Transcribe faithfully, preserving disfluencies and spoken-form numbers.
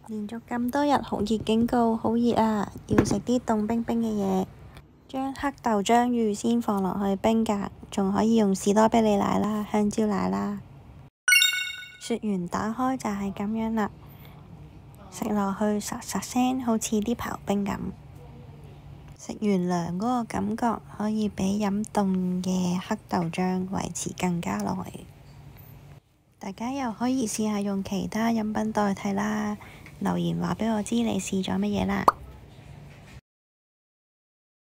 連續咁多日酷熱警告，好熱啊！要食啲凍冰冰嘅嘢。將黑豆漿預先放落去冰格，仲可以用士多啤梨奶啦、香蕉奶啦。雪完打開就係咁樣啦，食落去沙沙聲，好似啲刨冰咁。食完涼嗰個感覺，可以比飲凍嘅黑豆漿維持更加耐。大家又可以試下用其他飲品代替啦。留言話畀我知你試咗乜嘢啦〜